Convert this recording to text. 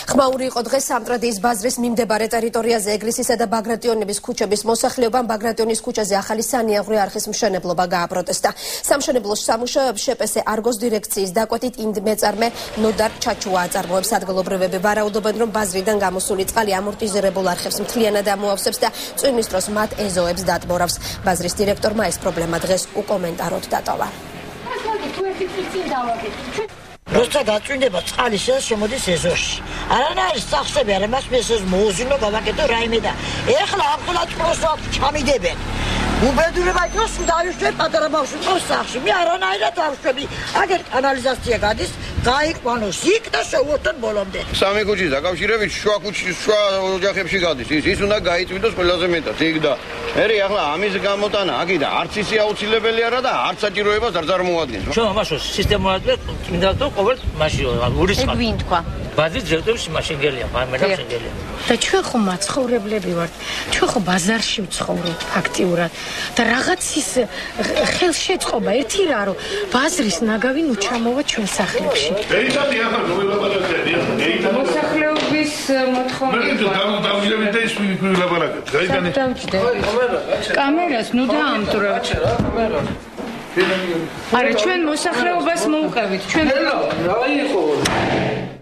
ხმაური იყო დღეს სამტრედიის ბაზრის მიმდებარე ტერიტორიაზე ეგრისისა და ბაგრატიონების ქუჩების მოსახლეობამ ბაგრატიონის ქუჩაზე ახალი სანიაღვრე არხის მშენებლობა გააპროტესტა. სამშენებლო სამუშაოებს შპს არგოს დირექციის დაკვეთით იმდმეწარმე ნოდარ ჩაჩუა აწარმოებს. ადგილობრივები ვარაუდობენ, რომ ბაზრიდან გამოსული წყალი ამორტიზირებულ არხებს მთლიანად ამოავსებს და წვიმის დროს მათ ეზოებს დატბორავს. ბაზრის დირექტორმა ეს პრობლემა დღეს უკომენტაროდ დატოვა. როცა დაწვინდება წყალი შემოდის ეზოში. არანაირი სახსები არ მას მესეს მოუზინო გავაკეთო რაიმე და ეხლა ამხელა წროსად ჩამიდებენ. უბედურება იყოს დავიშვებ პატარა ბავშვი ყავს სახში. მე არანაირად დავშვები. აგერ კანალიზაცია გადის, გაიყვანოს იქ და შევუერთოთ ბოლომდე. სამი ქუჩის დაკავშირებით შუა ოჯახებში გადის. ის უნდა გაიწვიდოს ყველაზე მეტად. იქ და მერე ახლა ამის გამოტანა აქიდა არც ისი აუცილებელი არა და არც საჭიროებას არ წარმოადგენს. ჩვენ ამაშო სისტემურად მინდა თუ ყოველ მაშინ ურისხა. ვინ თქვა? ბაზრის დირექტორის მაშინგელია, მაგრამ შეგელია. და ჩვენ ხომ მაცხოვრებლები ვართ. ჩვენ ხო ბაზარში ვცხოვრობთ ფაქტიურად. და რაღაც ის ხელშეწყობა ერთი რა რომ ბაზრის ნაგავი ნუ ჩამოვა ჩვენ სახლებში. ეიტადი ახლა გულაპარაკებია. ეიტადი მოსახლეობის მოთხოვნები. დავჯდებით და ის გულაპარაკებთ. გაიგანი. კამერას ნუ დაამტვრევთ. არა ჩვენ მოსახლეობას მოუყევით. ჩვენ რა იყო?